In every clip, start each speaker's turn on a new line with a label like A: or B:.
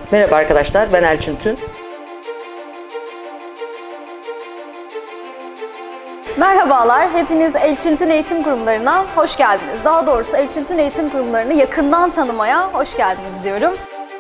A: Merhaba arkadaşlar, ben Elçin Tün.
B: Merhabalar, hepiniz Elçin Tün Eğitim Kurumları'na hoş geldiniz. Daha doğrusu Elçin Tün Eğitim Kurumları'nı yakından tanımaya hoş geldiniz diyorum.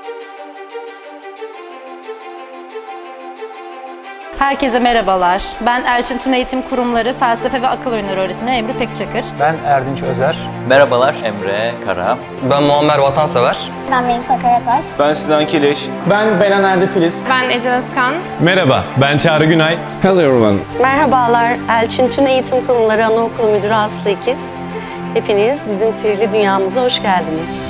C: Herkese merhabalar. Ben Elçin Tün Eğitim Kurumları Felsefe ve Akıl Oyunları Öğretmeni Emre Pekçakır.
D: Ben Erdinç Özer.
E: Merhabalar, Emre Kara.
F: Ben Muammer Vatansever.
G: Ben Melisa Karataş.
H: Ben Sinan Kileş.
I: Ben Benan Erdi Filiz.
J: Ben Ece Özkan.
K: Merhaba, ben Çağrı Günay.
L: Hello everyone.
M: Merhabalar, Elçin Tün Eğitim Kurumları Anaokulu Müdürü Aslı İkiz. Hepiniz bizim sihirli dünyamıza hoş geldiniz.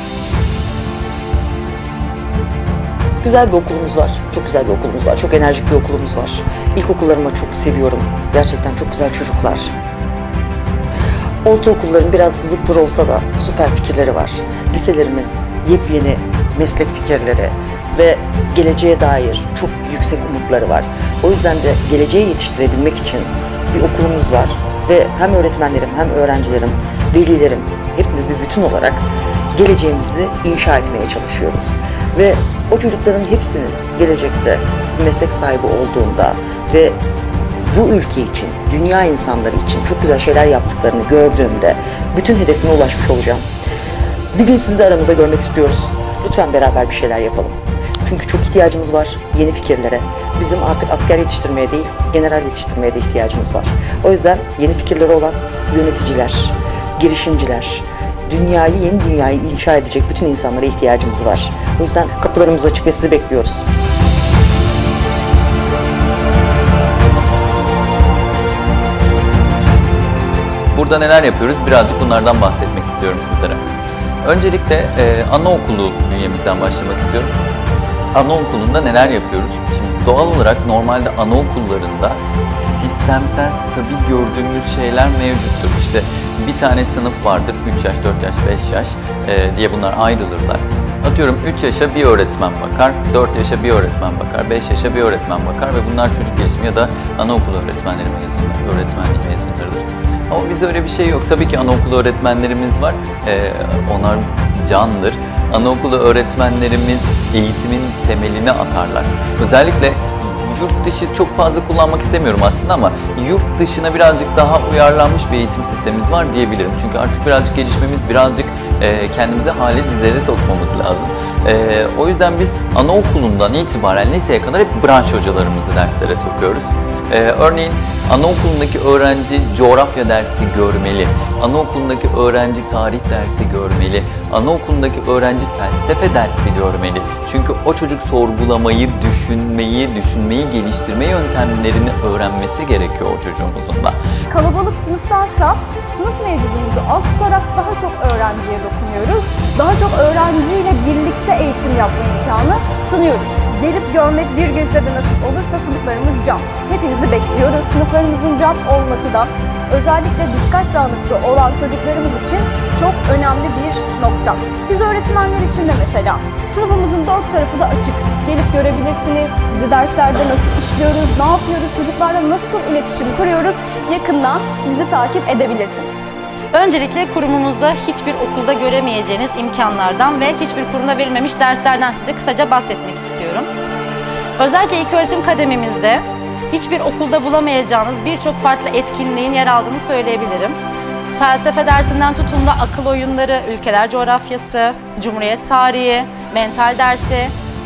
A: Güzel bir okulumuz var, çok güzel bir okulumuz var, çok enerjik bir okulumuz var. İlkokullarımı çok seviyorum, gerçekten çok güzel çocuklar. Ortaokulların biraz zıppır olsa da süper fikirleri var. Liselerimin yepyeni meslek fikirleri ve geleceğe dair çok yüksek umutları var. O yüzden de geleceğe yetiştirebilmek için bir okulumuz var. Ve hem öğretmenlerim, hem öğrencilerim, velilerim, hepimiz bir bütün olarak geleceğimizi inşa etmeye çalışıyoruz. Ve o çocukların hepsinin gelecekte meslek sahibi olduğunda ve bu ülke için, dünya insanları için çok güzel şeyler yaptıklarını gördüğümde bütün hedefime ulaşmış olacağım. Bir gün sizi de aramızda görmek istiyoruz. Lütfen beraber bir şeyler yapalım. Çünkü çok ihtiyacımız var yeni fikirlere. Bizim artık asker yetiştirmeye değil, general yetiştirmeye de ihtiyacımız var. O yüzden yeni fikirleri olan yöneticiler, girişimciler, yeni dünyayı inşa edecek bütün insanlara ihtiyacımız var. O yüzden kapılarımız açık ve sizi bekliyoruz.
E: Burada neler yapıyoruz? Birazcık bunlardan bahsetmek istiyorum sizlere. Öncelikle anaokulu bünyemizden başlamak istiyorum. Anaokulunda neler yapıyoruz? Şimdi doğal olarak normalde anaokullarında sistemsel, stabil gördüğümüz şeyler mevcuttur. İşte bir tane sınıf vardır, 3 yaş, 4 yaş, 5 yaş diye bunlar ayrılırlar. Atıyorum 3 yaşa bir öğretmen bakar, 4 yaşa bir öğretmen bakar, 5 yaşa bir öğretmen bakar ve bunlar çocuk gelişimi ya da anaokulu öğretmenliği mezunlarıdır. Ama bizde öyle bir şey yok. Tabii ki anaokulu öğretmenlerimiz var, onlar candır. Anaokulu öğretmenlerimiz eğitimin temelini atarlar. Özellikle yurt dışı çok fazla kullanmak istemiyorum aslında ama yurt dışına birazcık daha uyarlanmış bir eğitim sistemimiz var diyebilirim. Çünkü artık birazcık gelişmemiz, birazcık kendimize hali düzene sokmamız lazım. O yüzden biz anaokulundan itibaren liseye kadar hep branş hocalarımızı derslere sokuyoruz. Örneğin anaokulundaki öğrenci coğrafya dersi görmeli, anaokulundaki öğrenci tarih dersi görmeli, anaokulundaki öğrenci felsefe dersi görmeli. Çünkü o çocuk sorgulamayı, düşünmeyi geliştirme yöntemlerini öğrenmesi gerekiyor o çocuğumuzun da.
B: Kalabalık sınıftansa sınıf mevcudumuzu az tutarak daha çok öğrenciye dokunuyoruz. Daha çok öğrenciyle birlikte eğitim yapma imkanı sunuyoruz. Gelip görmek bir gün size de nasip olursa sınıflarımız cam. Hepinizi bekliyoruz. Sınıflarımızın cam olması da özellikle dikkat dağınıklığı olan çocuklarımız için çok önemli bir nokta. Biz öğretmenler için de mesela sınıfımızın dört tarafı da açık. Gelip görebilirsiniz. Bizi derslerde nasıl işliyoruz, ne yapıyoruz, çocuklarla nasıl iletişim kuruyoruz yakından bizi takip edebilirsiniz.
C: Öncelikle kurumumuzda hiçbir okulda göremeyeceğiniz imkanlardan ve hiçbir kurumda verilmemiş derslerden size kısaca bahsetmek istiyorum. Özellikle ilköğretim kademimizde hiçbir okulda bulamayacağınız birçok farklı etkinliğin yer aldığını söyleyebilirim. Felsefe dersinden tutun da akıl oyunları, ülkeler coğrafyası, cumhuriyet tarihi, mental dersi,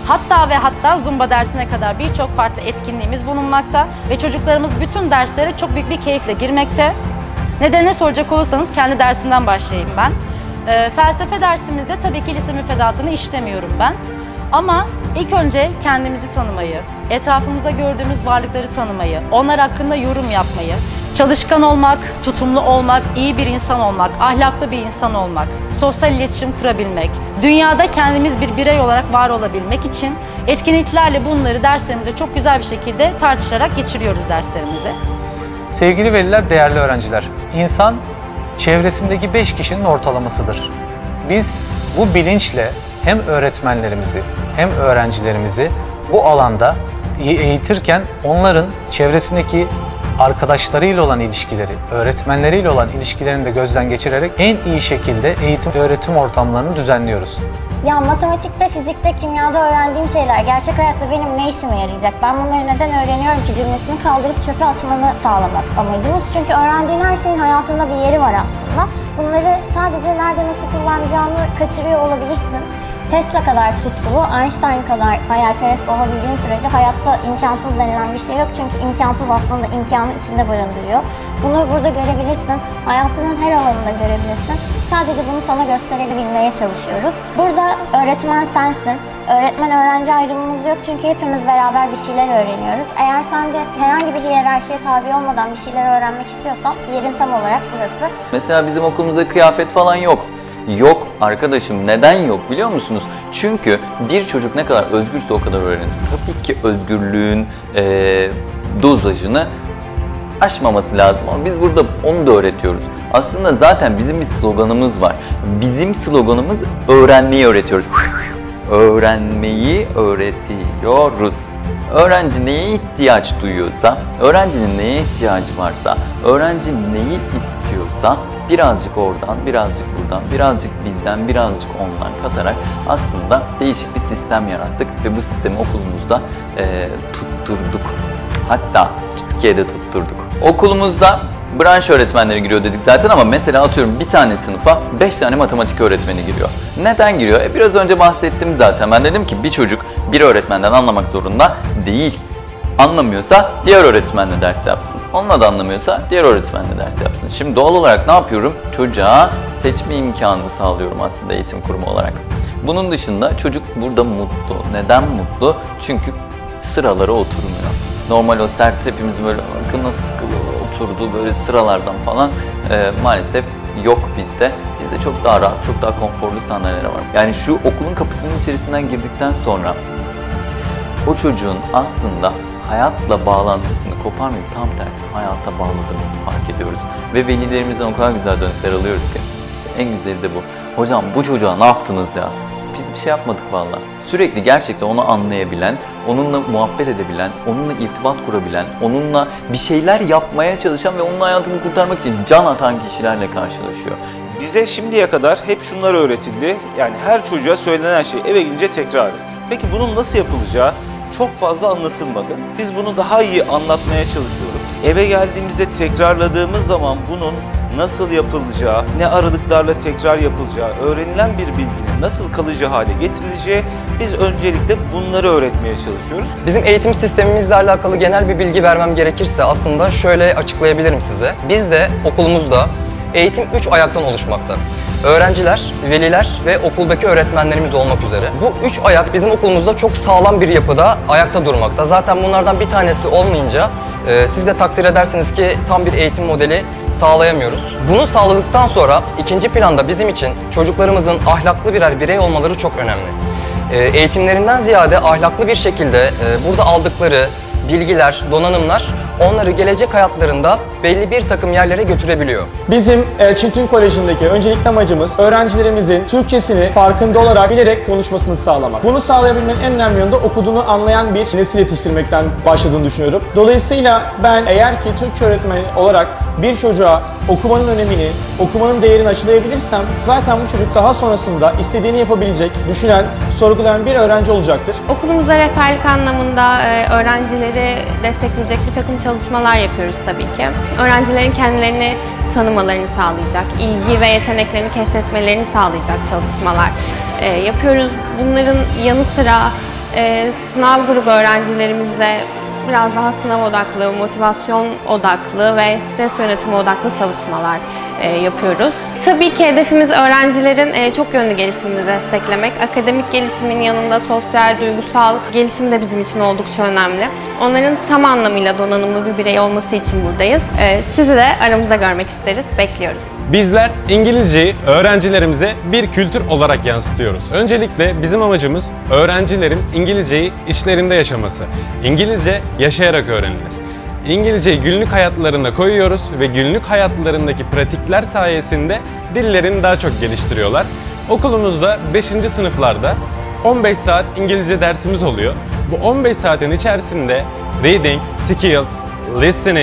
C: hatta zumba dersine kadar birçok farklı etkinliğimiz bulunmakta ve çocuklarımız bütün derslere çok büyük bir keyifle girmekte. Nedenini soracak olursanız kendi dersimden başlayayım ben. Felsefe dersimizde tabii ki lise müfredatını işlemiyorum ben. Ama ilk önce kendimizi tanımayı, etrafımızda gördüğümüz varlıkları tanımayı, onlar hakkında yorum yapmayı, çalışkan olmak, tutumlu olmak, iyi bir insan olmak, ahlaklı bir insan olmak, sosyal iletişim kurabilmek, dünyada kendimiz bir birey olarak var olabilmek için etkinliklerle bunları derslerimize çok güzel bir şekilde tartışarak geçiriyoruz derslerimizi.
D: Sevgili veliler, değerli öğrenciler, insan çevresindeki 5 kişinin ortalamasıdır. Biz bu bilinçle hem öğretmenlerimizi hem öğrencilerimizi bu alanda eğitirken onların çevresindeki arkadaşlarıyla olan ilişkileri, öğretmenleriyle olan ilişkilerini de gözden geçirerek en iyi şekilde eğitim öğretim ortamlarını düzenliyoruz.
G: Ya matematikte, fizikte, kimyada öğrendiğim şeyler gerçek hayatta benim ne işime yarayacak? Ben bunları neden öğreniyorum ki cümlesini kaldırıp çöpe atmanı sağlamak amacımız. Çünkü öğrendiğin her şeyin hayatında bir yeri var aslında. Bunları sadece nerede nasıl kullanacağını kaçırıyor olabilirsin. Tesla kadar tutkulu, Einstein kadar hayalperest olabildiğin sürece hayatta imkansız denilen bir şey yok. Çünkü imkansız aslında imkanı içinde barındırıyor. Bunu burada görebilirsin, hayatının her alanında görebilirsin. Sadece bunu sana gösterebilmeye çalışıyoruz. Burada öğretmen sensin. Öğretmen-öğrenci ayrımımız yok çünkü hepimiz beraber bir şeyler öğreniyoruz. Eğer sen de herhangi bir hiyerarşiye tabi olmadan bir şeyler öğrenmek istiyorsan yerin tam olarak burası.
E: Mesela bizim okulumuzda kıyafet falan yok. Yok arkadaşım, neden yok biliyor musunuz? Çünkü bir çocuk ne kadar özgürse o kadar öğrenir. Tabii ki özgürlüğün dozajını aşmaması lazım ama biz burada onu da öğretiyoruz. Aslında zaten bizim bir sloganımız var. Bizim sloganımız öğrenmeyi öğretiyoruz. Öğrenmeyi öğretiyoruz. Öğrenci neye ihtiyaç duyuyorsa, öğrencinin neye ihtiyacı varsa, öğrenci neyi istiyorsa birazcık oradan, birazcık buradan, birazcık bizden, birazcık ondan katarak aslında değişik bir sistem yarattık ve bu sistemi okulumuzda tutturduk. Hatta Türkiye'de tutturduk. Okulumuzda branş öğretmenleri giriyor dedik zaten ama mesela atıyorum bir tane sınıfa 5 tane matematik öğretmeni giriyor. Neden giriyor? Biraz önce bahsettim zaten. Ben dedim ki bir çocuk bir öğretmenden anlamak zorunda değil. Anlamıyorsa diğer öğretmenle ders yapsın. Onunla da anlamıyorsa diğer öğretmenle ders yapsın. Şimdi doğal olarak ne yapıyorum? Çocuğa seçme imkanını sağlıyorum aslında eğitim kurumu olarak. Bunun dışında çocuk burada mutlu. Neden mutlu? Çünkü sıralara oturmuyor. Normal o sert hepimiz böyle bakın nasıl sıkılıyor oturdu böyle sıralardan falan maalesef yok bizde. Bizde çok daha rahat, çok daha konforlu sandalyeler var. Yani şu okulun kapısının içerisinden girdikten sonra o çocuğun aslında hayatla bağlantısını koparmayıp tam tersi hayata bağladığımızı fark ediyoruz. Ve velilerimizden o kadar güzel dönütler alıyoruz ki. İşte en güzeli de bu. Hocam bu çocuğa ne yaptınız ya? Biz bir şey yapmadık vallahi. Sürekli gerçekten onu anlayabilen, onunla muhabbet edebilen, onunla irtibat kurabilen, onunla bir şeyler yapmaya çalışan ve onun hayatını kurtarmak için can atan kişilerle karşılaşıyor.
H: Bize şimdiye kadar hep şunlar öğretildi. Yani her çocuğa söylenen şey eve gidince tekrar et. Peki bunun nasıl yapılacağı çok fazla anlatılmadı. Biz bunu daha iyi anlatmaya çalışıyoruz. Eve geldiğimizde tekrarladığımız zaman bunun nasıl yapılacağı, ne aralıklarla tekrar yapılacağı, öğrenilen bir bilginin nasıl kalıcı hale getirileceği, biz öncelikle bunları öğretmeye çalışıyoruz.
F: Bizim eğitim sistemimizle alakalı genel bir bilgi vermem gerekirse aslında şöyle açıklayabilirim size. Biz de okulumuzda eğitim 3 ayaktan oluşmakta. Öğrenciler, veliler ve okuldaki öğretmenlerimiz olmak üzere. Bu 3 ayak bizim okulumuzda çok sağlam bir yapıda ayakta durmakta. Zaten bunlardan bir tanesi olmayınca siz de takdir edersiniz ki tam bir eğitim modeli sağlayamıyoruz. Bunu sağladıktan sonra ikinci planda bizim için çocuklarımızın ahlaklı birer birey olmaları çok önemli. Eğitimlerinden ziyade ahlaklı bir şekilde burada aldıkları bilgiler, donanımlar onları gelecek hayatlarında belli bir takım yerlere götürebiliyor.
I: Bizim Elçin Tün Koleji'ndeki öncelikli amacımız öğrencilerimizin Türkçesini farkında olarak bilerek konuşmasını sağlamak. Bunu sağlayabilmenin en önemli yönü de okuduğunu anlayan bir nesil yetiştirmekten başladığını düşünüyorum. Dolayısıyla ben eğer ki Türkçe öğretmeni olarak bir çocuğa okumanın önemini, okumanın değerini aşılayabilirsem zaten bu çocuk daha sonrasında istediğini yapabilecek, düşünen, sorgulayan bir öğrenci olacaktır.
J: Okulumuzda rehberlik anlamında öğrencileri destekleyecek bir takım çalışmalar yapıyoruz tabii ki. Öğrencilerin kendilerini tanımalarını sağlayacak, ilgi ve yeteneklerini keşfetmelerini sağlayacak çalışmalar yapıyoruz. Bunların yanı sıra sınav grubu öğrencilerimizle biraz daha sınav odaklı, motivasyon odaklı ve stres yönetimi odaklı çalışmalar yapıyoruz. Tabii ki hedefimiz öğrencilerin çok yönlü gelişimini desteklemek. Akademik gelişimin yanında sosyal, duygusal gelişim de bizim için oldukça önemli. Onların tam anlamıyla donanımlı bir birey olması için buradayız. Sizi de aramızda görmek isteriz, bekliyoruz.
K: Bizler İngilizceyi öğrencilerimize bir kültür olarak yansıtıyoruz. Öncelikle bizim amacımız öğrencilerin İngilizceyi içlerinde yaşaması. İngilizce yaşayarak öğrenilir. İngilizceyi günlük hayatlarına koyuyoruz ve günlük hayatlarındaki pratikler sayesinde dillerini daha çok geliştiriyorlar. Okulumuzda 5. sınıflarda 15 saat İngilizce dersimiz oluyor. Bu 15 saatin içerisinde reading, skills, listening,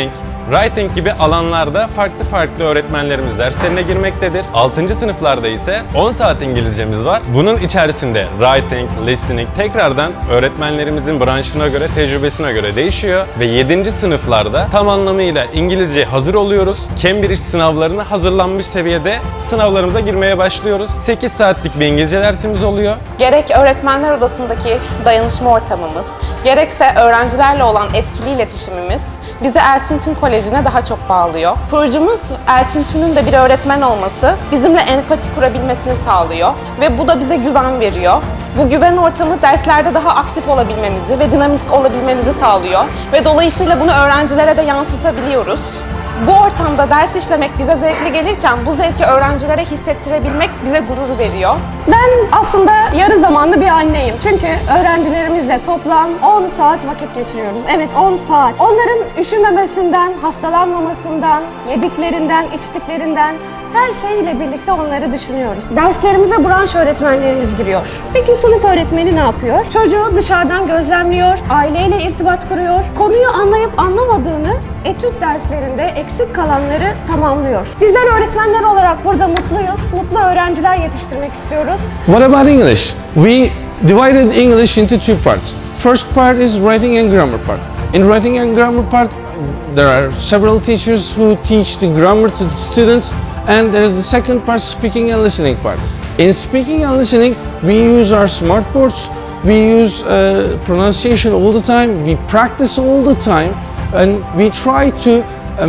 K: writing gibi alanlarda farklı öğretmenlerimiz derslerine girmektedir. 6. sınıflarda ise 10 saat İngilizcemiz var. Bunun içerisinde writing, listening tekrardan öğretmenlerimizin branşına göre, tecrübesine göre değişiyor ve 7. sınıflarda tam anlamıyla İngilizce hazır oluyoruz. Cambridge sınavlarına hazırlanmış seviyede sınavlarımıza girmeye başlıyoruz. 8 saatlik bir İngilizce dersimiz oluyor.
L: Gerek öğretmenler odasındaki dayanışma ortamımız, gerekse öğrencilerle olan etkili iletişimimiz bizi Elçin Koleji'ne daha çok bağlıyor. Kurucumuz Elçin de bir öğretmen olması bizimle empati kurabilmesini sağlıyor ve bu da bize güven veriyor. Bu güven ortamı derslerde daha aktif olabilmemizi ve dinamik olabilmemizi sağlıyor ve dolayısıyla bunu öğrencilere de yansıtabiliyoruz. Bu ortamda ders işlemek bize zevkli gelirken bu zevki öğrencilere hissettirebilmek bize gurur veriyor.
B: Ben aslında yarı zamanlı bir anneyim. Çünkü öğrencilerimizle toplam 10 saat vakit geçiriyoruz. Evet, 10 saat. Onların üşümemesinden, hastalanmamasından, yediklerinden, içtiklerinden her şeyle birlikte onları düşünüyoruz. Derslerimize branş öğretmenlerimiz giriyor. Peki sınıf öğretmeni ne yapıyor? Çocuğu dışarıdan gözlemliyor, aileyle irtibat kuruyor, konuyu anlayıp anlamadığını etüt derslerinde eksik kalanları tamamlıyor. Bizler öğretmenler olarak burada mutluyuz, mutlu öğrenciler yetiştirmek istiyoruz.
N: What about English? We divided English into two parts. First part is writing and grammar part. In writing and grammar part, there are several teachers who teach the grammar to the students, and there is the second part, speaking and listening part. In speaking and listening, we use our smartboards, we use pronunciation all the time, we practice all the time, and we try to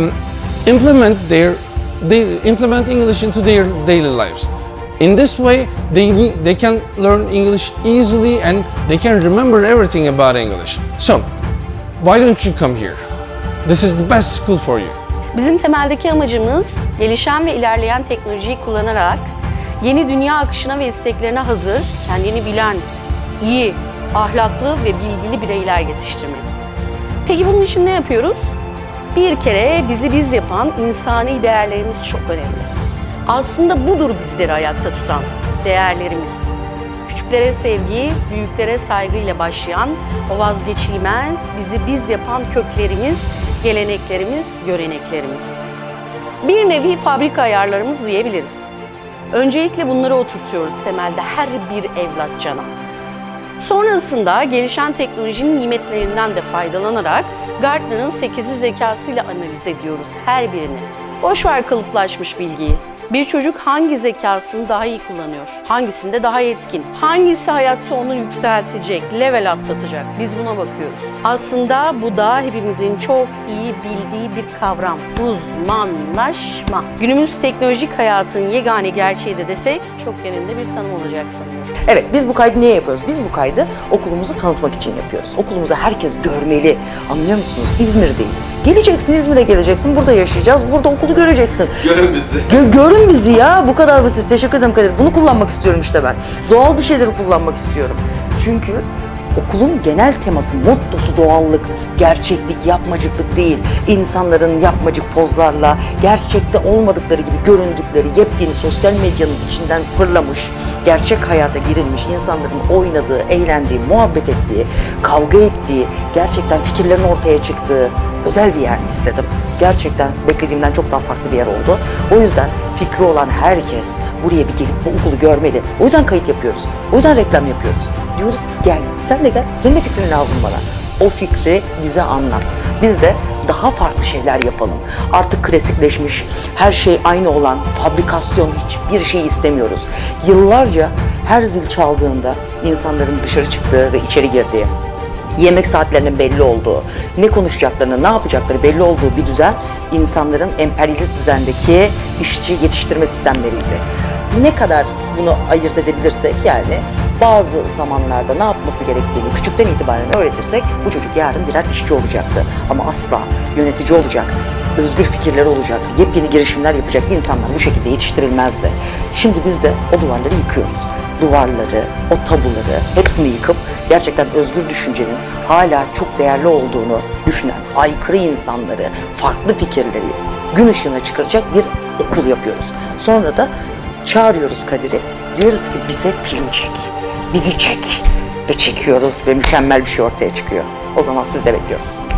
N: implement English into their daily lives. In this way, they can learn English easily and they can remember everything about English. So, why don't you come here? This is the best school for you.
M: Bizim temeldeki amacımız gelişen ve ilerleyen teknolojiyi kullanarak yeni dünya akışına ve isteklerine hazır, kendini bilen, iyi, ahlaklı ve bilgili bireyler yetiştirmek. Peki bunun için ne yapıyoruz? Bir kere bizi biz yapan insani değerlerimiz çok önemli. Aslında budur bizleri ayakta tutan değerlerimiz. Küçüklere sevgi, büyüklere saygıyla başlayan o vazgeçilmez, bizi biz yapan köklerimiz, geleneklerimiz, göreneklerimiz. Bir nevi fabrika ayarlarımız diyebiliriz. Öncelikle bunları oturtuyoruz temelde her bir evlat cana. Sonrasında gelişen teknolojinin nimetlerinden de faydalanarak Gartner'ın 8'i zekasıyla analiz ediyoruz her birini. Boş ver kalıplaşmış bilgiyi. Bir çocuk hangi zekasını daha iyi kullanıyor? Hangisinde daha yetkin? Hangisi hayatta onu yükseltecek, level atlatacak? Biz buna bakıyoruz. Aslında bu da hepimizin çok iyi bildiği bir kavram. Uzmanlaşma. Günümüz teknolojik hayatın yegane gerçeği de desek çok yerinde bir tanım olacak sanıyorum.
A: Evet, biz bu kaydı niye yapıyoruz? Biz bu kaydı okulumuzu tanıtmak için yapıyoruz. Okulumuzu herkes görmeli. Anlıyor musunuz? İzmir'deyiz. Geleceksin, İzmir'e geleceksin. Burada yaşayacağız. Burada okulu göreceksin.
E: Görün bizi.
A: Görün bizi ya. Bu kadar basit. Teşekkür ederim Kadir. Bunu kullanmak istiyorum işte ben. Doğal bir şeyleri kullanmak istiyorum. Çünkü okulun genel teması, mottosu doğallık, gerçeklik, yapmacıklık değil. İnsanların yapmacık pozlarla, gerçekte olmadıkları gibi göründükleri, yepyeni sosyal medyanın içinden fırlamış, gerçek hayata girilmiş, insanların oynadığı, eğlendiği, muhabbet ettiği, kavga ettiği, gerçekten fikirlerin ortaya çıktığı özel bir yer istedim. Gerçekten beklediğimden çok daha farklı bir yer oldu. O yüzden fikri olan herkes buraya bir gelip bu okulu görmeli. O yüzden kayıt yapıyoruz. O yüzden reklam yapıyoruz. Diyoruz gel, sen de gel. Senin de fikrin lazım bana. O fikri bize anlat. Biz de daha farklı şeyler yapalım. Artık klasikleşmiş, her şey aynı olan, fabrikasyon hiçbir şey istemiyoruz. Yıllarca her zil çaldığında insanların dışarı çıktığı ve içeri girdiği, yemek saatlerinin belli olduğu, ne konuşacaklarını, ne yapacakları belli olduğu bir düzen, insanların emperyalist düzendeki işçi yetiştirme sistemleriydi. Ne kadar bunu ayırt edebilirsek, yani bazı zamanlarda ne yapması gerektiğini küçükten itibaren öğretirsek bu çocuk yarın birer işçi olacaktı. Ama asla yönetici olacak, özgür fikirleri olacak, yepyeni girişimler yapacak insanlar bu şekilde yetiştirilmezdi. Şimdi biz de o duvarları yıkıyoruz. Duvarları, o tabuları hepsini yıkıp gerçekten özgür düşüncenin hala çok değerli olduğunu düşünen aykırı insanları, farklı fikirleri gün ışığına çıkaracak bir okul yapıyoruz. Sonra da çağırıyoruz Kadir'i, diyoruz ki bize film çek, bizi çek ve çekiyoruz ve mükemmel bir şey ortaya çıkıyor. O zaman siz de bekliyoruz.